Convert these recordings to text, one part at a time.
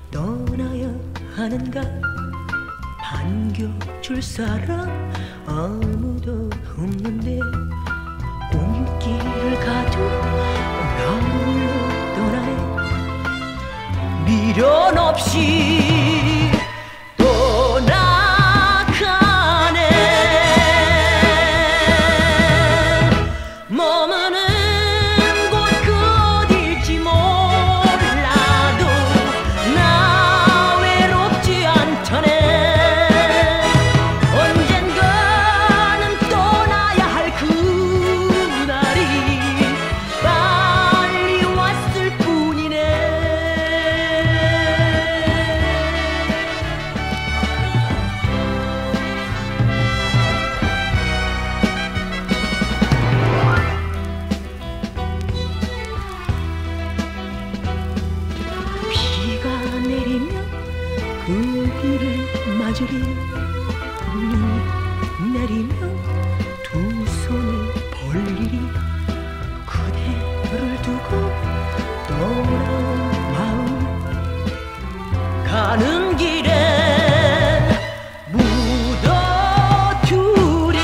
떠나야 하는가. 반겨줄 사람 아무도 없는데 온길을 가도 나 홀로 떠나네. 미련 없이 떠나가네. 머무는 곳 그 어딜지 몰라도 나 외롭지 않다네. 언젠가는 떠나야 할 그날이 빨리 왔을 뿐이네. 비가 내리면 그 비를 맞으리. 눈이 내리면 두 손을 벌리리. 그대를 두고 떠나온 마음 가는 길에 묻어두리.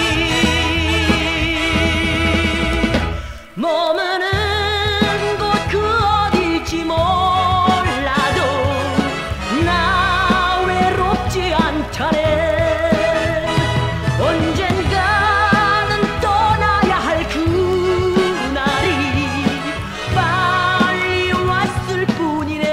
머무는 곳 그 어딜지 몰라도 나 외롭지 않다네. 언젠가는 떠나야 할 그날이 빨리 왔을 뿐이네.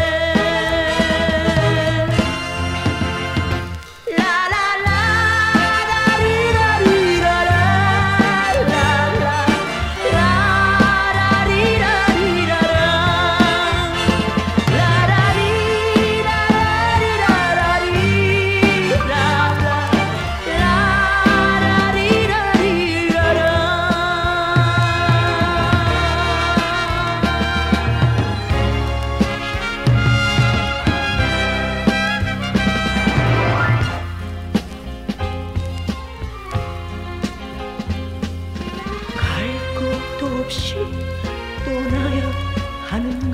갈 곳도 없이 떠나야 하는가.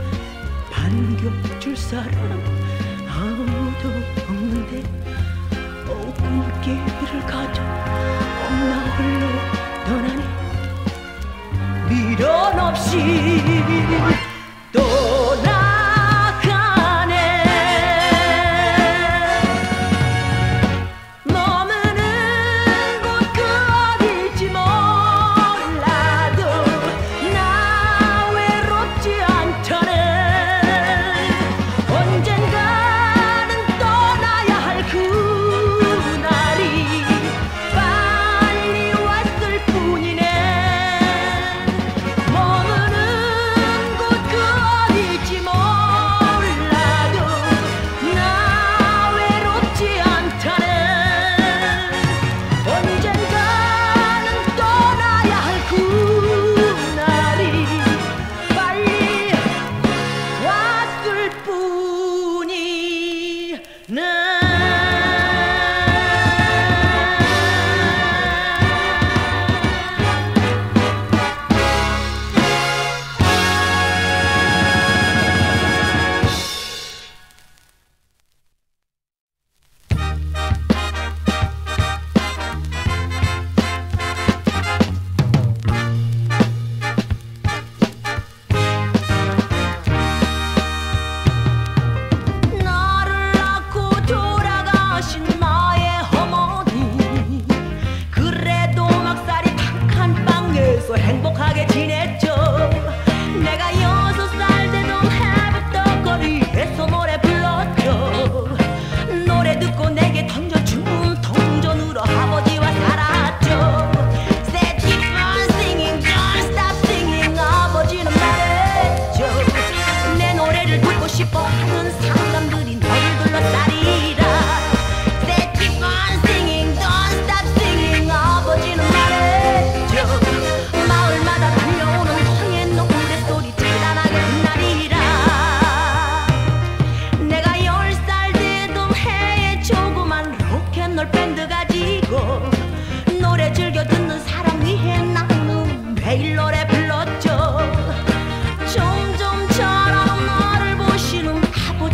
반겨줄 사람 아무도 없는데 꿀길을 가도 나 홀로 떠나네. 미련 없이 떠나가네. 머무는 곳 그 어딜지 몰라도 나 외롭지 않다네. 언젠가는 떠나야 할 그날이 빨리 왔을 뿐이네. 머무는 곳 그 어딜지 몰라도 나 외롭지 않다네. 언젠가는 떠나야 할 그날이 빨리 왔을 뿐이네. 나를 낳고 돌아가신 나의 어머니. 그래도 막살이 탁한 방에서 행복하게 지냈죠. 내가 6살 되던 해부떡거리에서 노래 불렀죠. 노래 듣고 내게 던져준 동전으로 아버지와 살았죠. Said keep on singing, don't stop singing. 아버지는 말했죠. 내 노래를 듣고 싶어 하는 사람들이 너를 둘러싸리라. Said keep on singing, don't stop singing. 아버지는 말했죠. 마을마다 들려오는 황해 노래소리 찬란하게 빛나리라. 내가 10살 되던 해에 조그만 로켓롤 밴드 가지고 노래 즐겨 듣는 사람 위해 나는 매일 노래 불렀죠. 점점 자라는 나를 보시는 아버지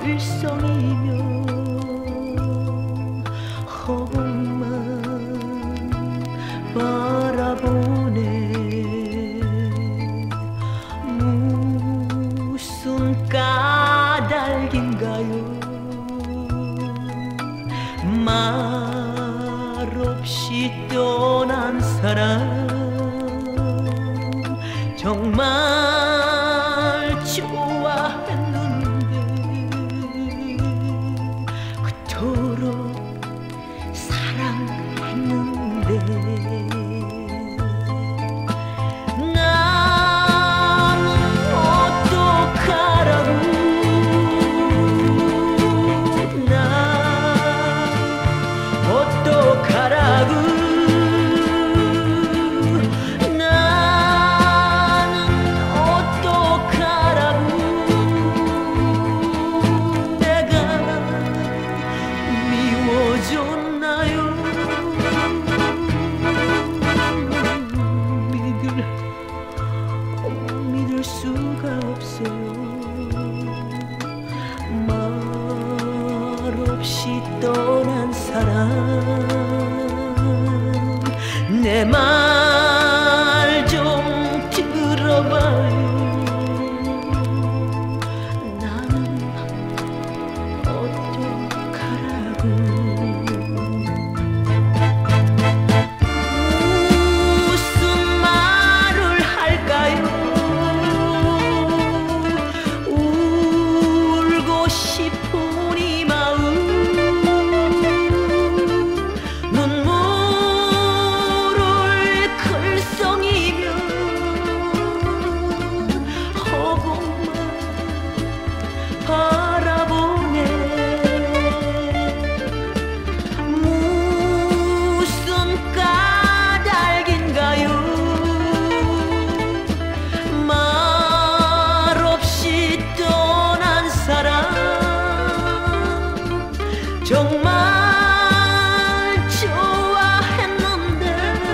글썽이며 허공만 바라보네. 무슨 까닭인가요? 말없이 떠난 사람 정말 좋아했는데 그토록 사랑했는데 나는 어떡하라고 나 어떡하라고 믿을 수가 없어요. 말없이 떠난 사람 내 말 좀 들어봐요. 나는 어떡하라고 싶은 이 마음 눈물을 글썽이며 허공만 바라보네. 무슨 까닭인가요? 말없이 떠난 사람 정말 좋아했는데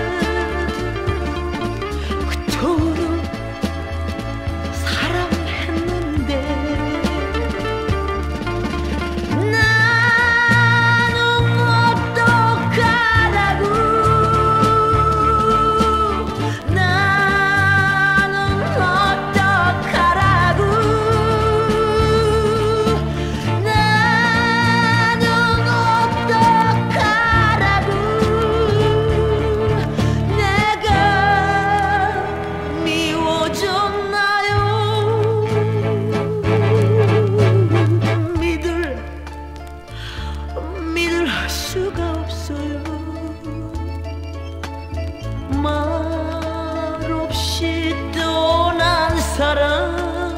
그토록 사랑했는데 나는 어떡하라고 나는 어떡하라고 믿을 수가 없어요. 말없이 떠난 사람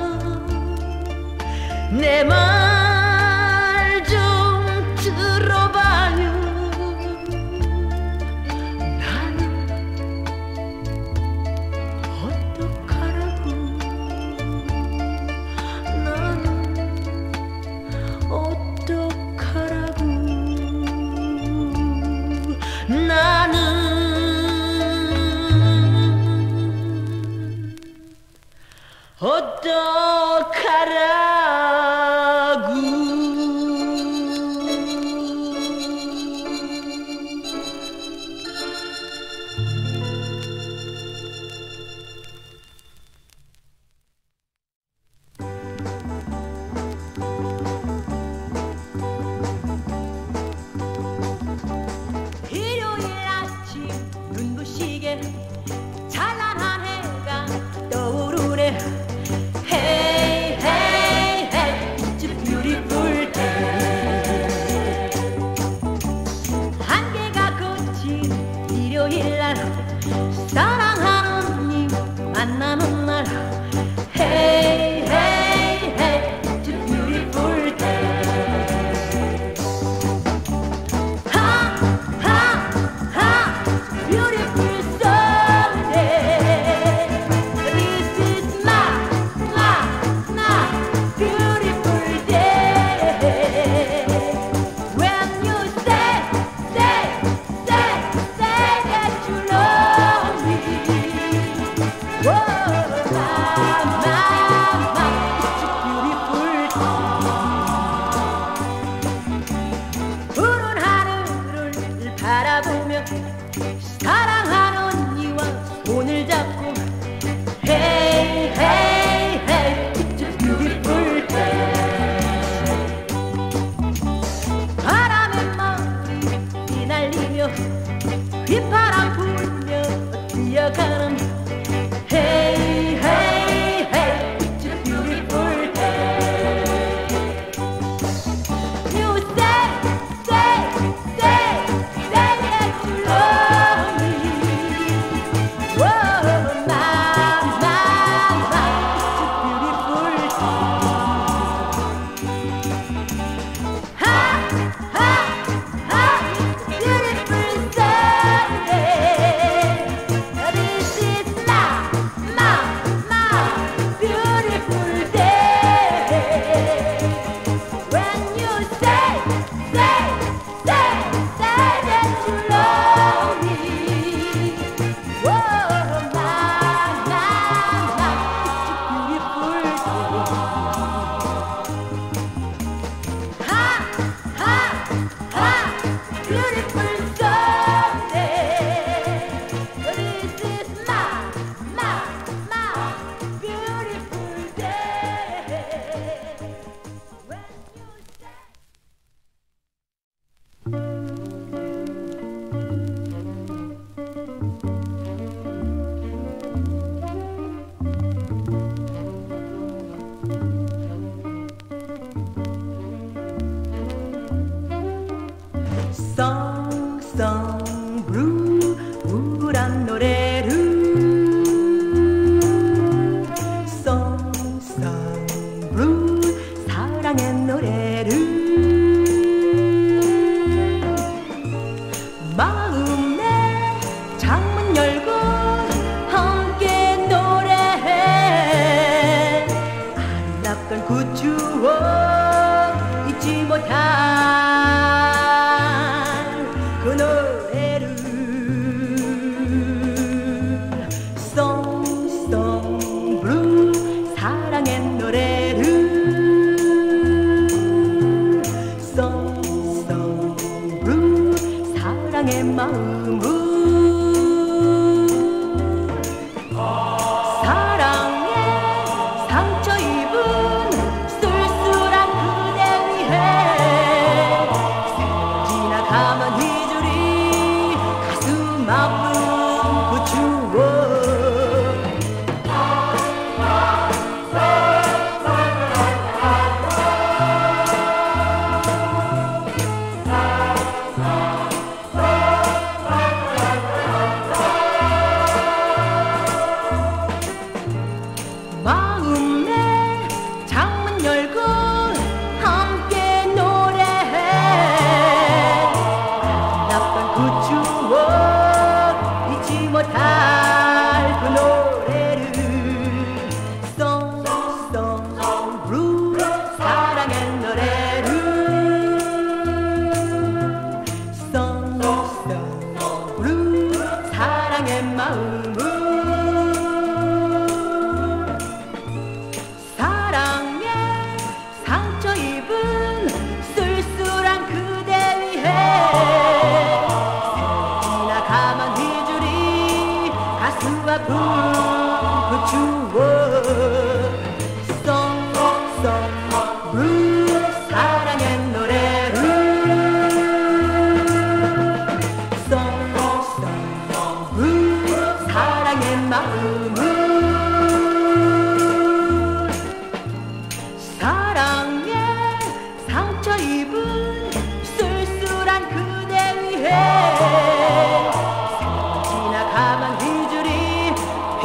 내 말 좀 들어봐요. 나는 어떡하라고 나는 어떡하라고 나는 어떡하라고 일요일 아침 눈부시게 찬란한 해가 떠오르네. Hey, hey. 휘파람 불며 뛰어가는 Hey hey hey it's a beautiful day You say that you love me Whoa my it's a beautiful day Ha ha ha beautiful Sunday This is my beautiful day When you say that you love me Whoa my it's a beautiful day Ha ha ha beautiful Sunday This is my beautiful day When you say Song song blue 우울한 노래를 Song song blue 사랑의 노래를 마음의 창문 열고 함께 노래해 아름답던 그 추억 잊지 못할 그 노래를 Song song blue 사랑의 노래를 Song song blue 사랑의 마음을 사랑에 상처 입은 쓸쓸한 그대 위해 지나가면 잊으리 가슴 아픈 그 추억 마음의 창문 열고 함께 노래해 아름답던 그 추억 잊지 못할 그 노래를 Song song blue 사랑의 노래를 Song song blue 사랑의 마음을 사랑에 상처 입은 쓸쓸한 그대 위해 지나가만 잊으리 가슴 아픈 그 추억 Song song blue 사랑의 노래를 Song song blue 사랑의 마음을 사랑에 상처 입은 쓸쓸한 그대 위해 지나가만 잊으리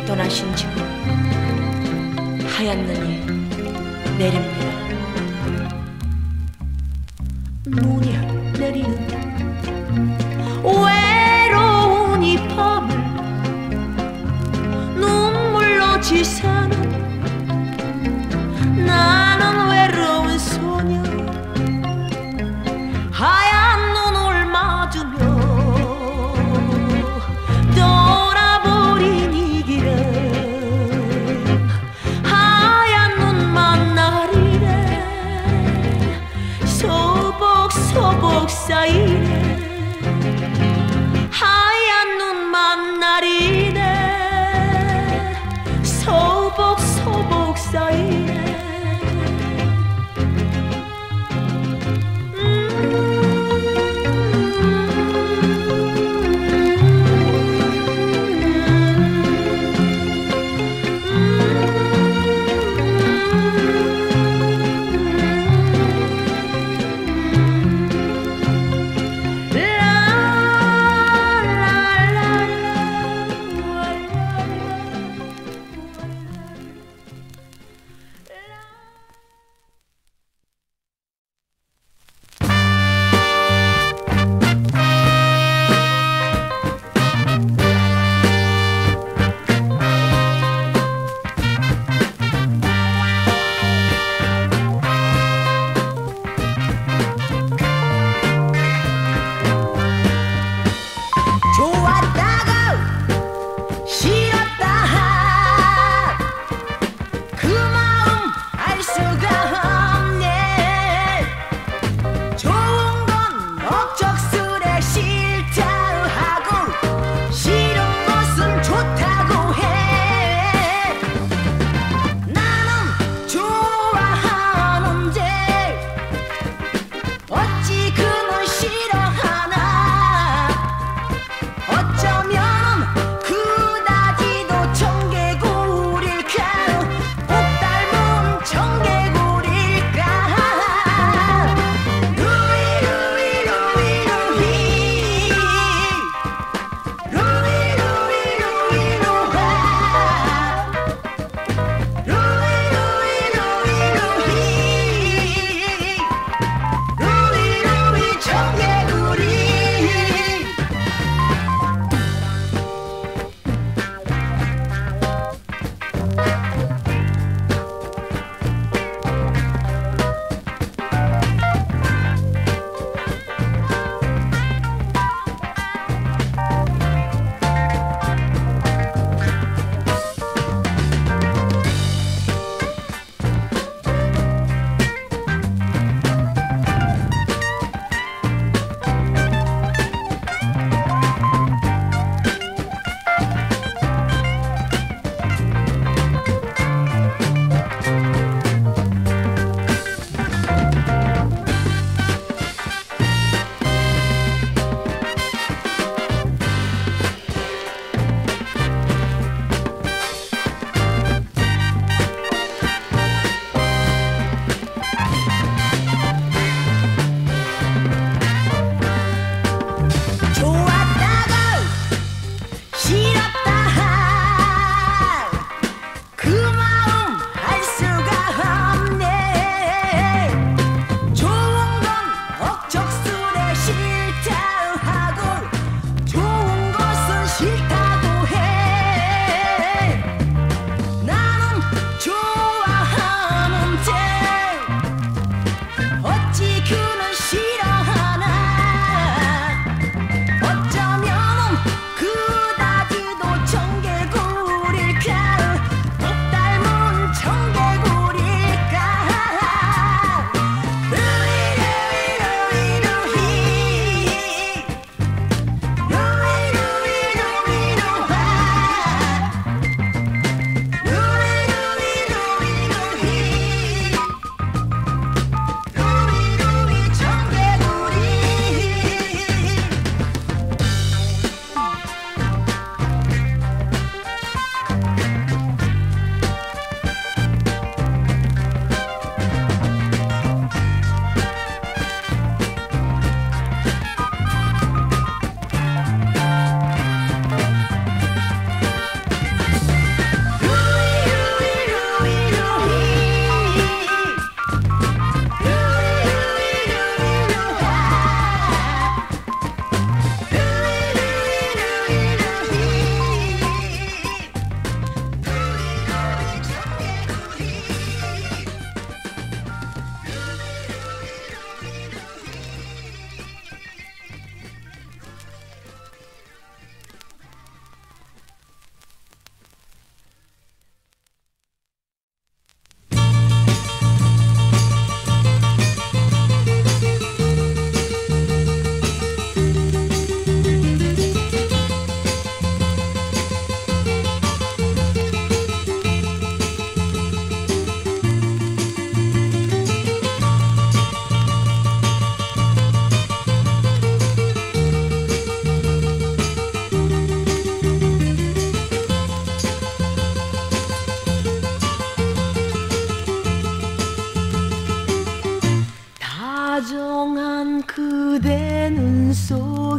떠나신 지금 하얀 눈이 내립니다. 눈이 내리는 외로운 이 밤을 눈물로 지새는 나는 외로운 소녀 하얀 눈을 맞으며 떠나버린 이 길에 하얀 눈만 나리네 소복소복 쌓이네 하얀 눈만 나리네 소복소복 쌓이네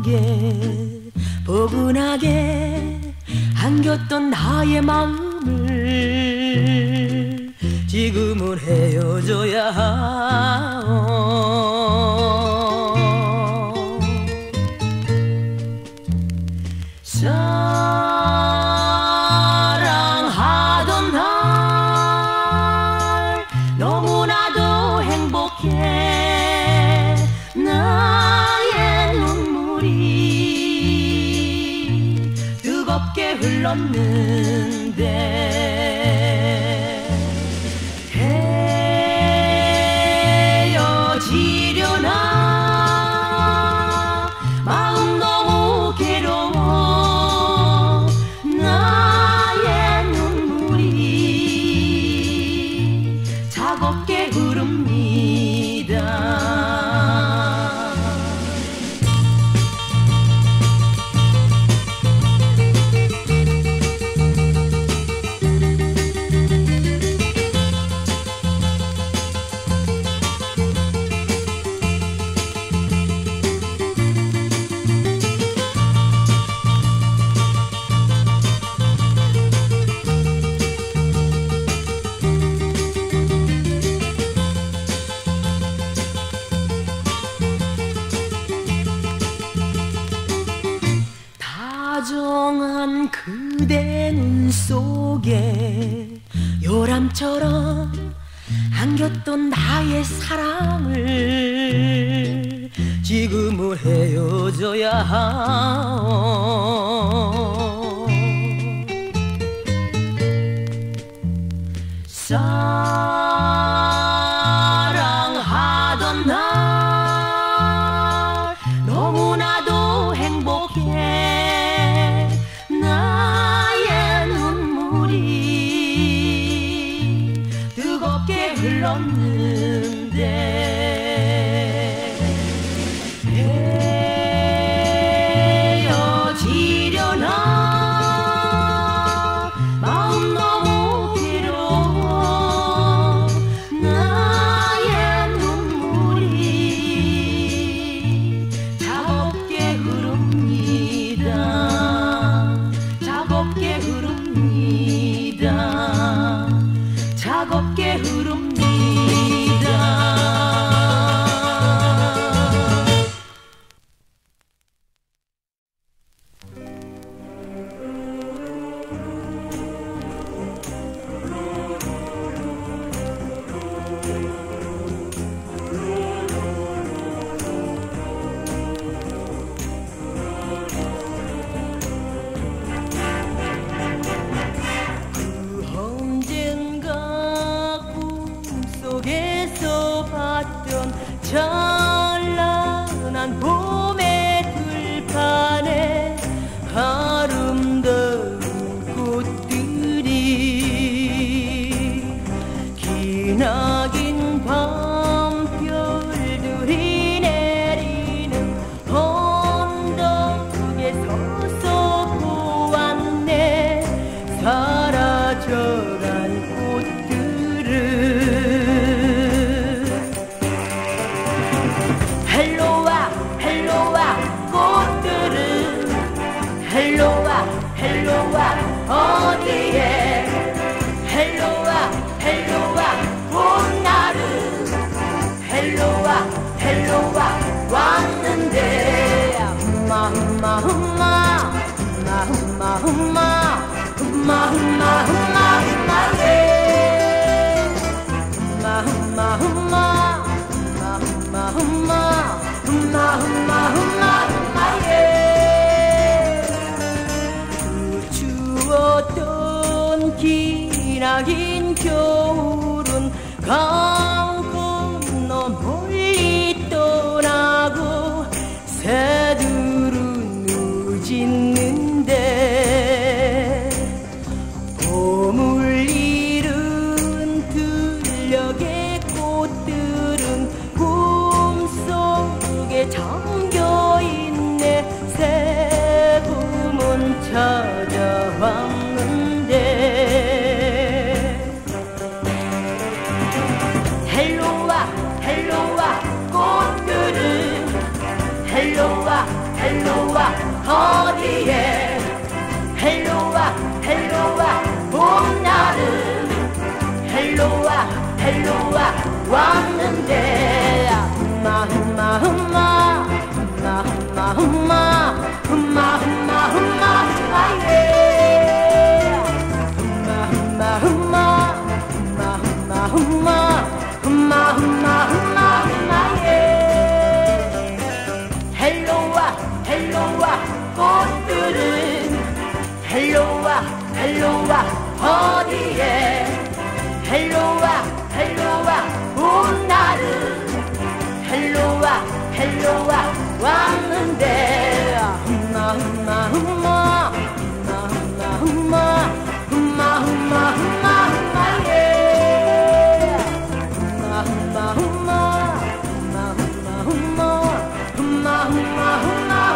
속에 포근하게 안겼던 나의 마음을 지금은 헤어져야 하오. 사랑하던 날 너무나도 행복해. 나의 눈물이 뜨겁게 흘렀는데 헤어지려나 마음 너무 괴로워. 나의 눈물이 차갑게 흐릅니다. 다정한 그대 눈 속에 요람처럼 안겼던 나의 사랑을 지금은 헤어져야 하오. 사랑하던 날 너무나도 행복해. 나의 눈물이 뜨겁게 흘렀는데 헤어지려나 마음 너무 괴로워. 나의 눈물이 차갑게 흐릅니다. 차갑게 흐릅니다. 차갑게 흐릅니다. 꿈속에서 봤던 찬란한 봄의 들판에 아름다운 꽃들이 기나긴 밤별들이 내리는 언덕에 서서 보았네. 사라져간 꽃들을 헬로와 헬로와 어디에 헬로와 헬로와 봄날은 헬로와 헬로와 왔는데 흠마 흠마 흠마 흠마 흠마 흠마 흠마 흠마 흠마 아예 흠마 흠마 흠마 흠마 흠마 흠마 흠마 흠마 흠마 흠마예 헬로와 헬로와 꽃들은 헬로와 헬로와 어디에 헬로와 헬로와 봄날은 헬로와 헬로와 왔는데 흠마 흠마 흠마 흠마 흠마 흠마 흠마 흠마 흠마예 흠마 흠마 흠마 흠마 흠마 흠마 흠마 흠마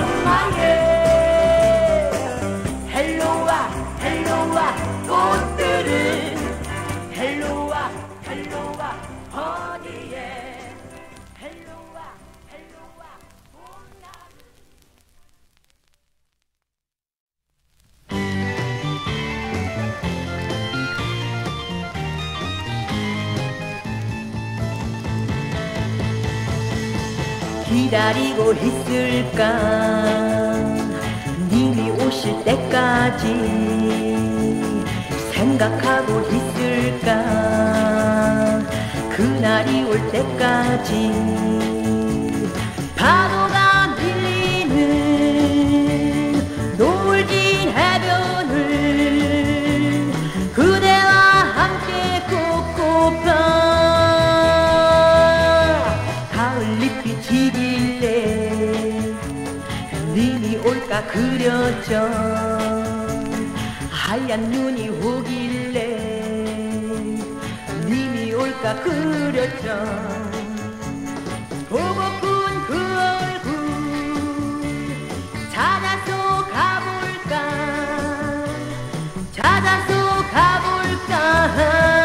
흠마예 헬로와 헬로와 꽃들은 헬로와 헬로와 어디에 헬로와 헬로와 봄날 기다리고 있을까 님이 오실 때까지 생각하고 있을까 그날이 올 때까지 파도가 밀리는 노을진 해변을 그대와 함께 걷고파 가을잎이 지길래 님이 올까 그렸죠 하얀 눈이 오길래 님이 올까 그렸죠 보고픈 그 얼굴 찾아서 가볼까 찾아서 가볼까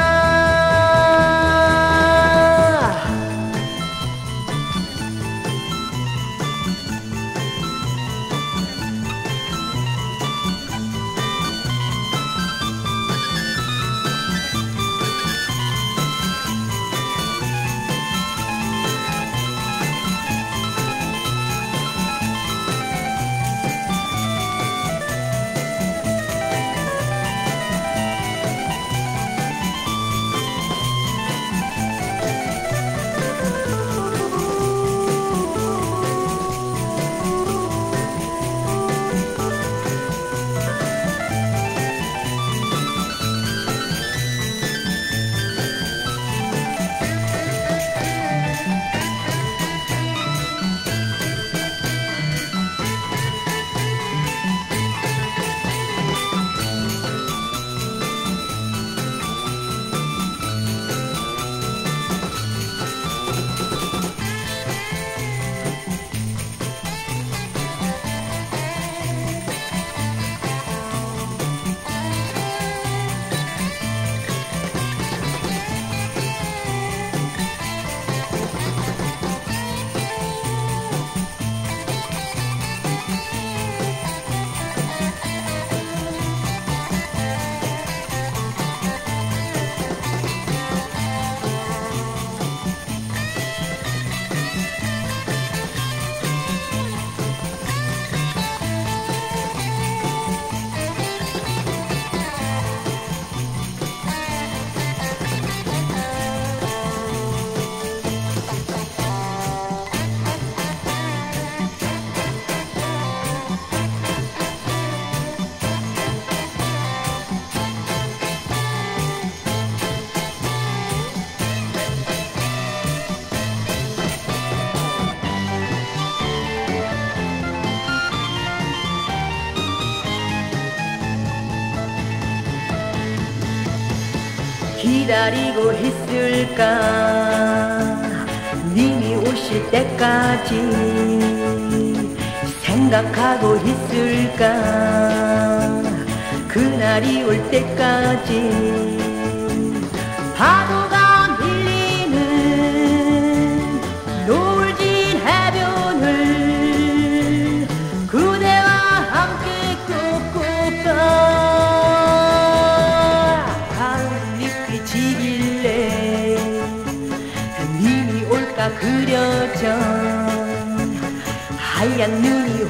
기다리고 있을까 님이 오실 때까지 생각하고 있을까 그날이 올 때까지 파도가 밀리는 노을진 해변을 그대와 올까 그려져 하얀 눈이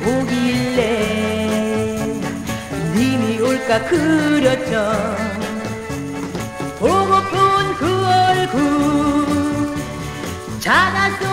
오길래 님이 올까 그려져 보고픈 그 얼굴 작아서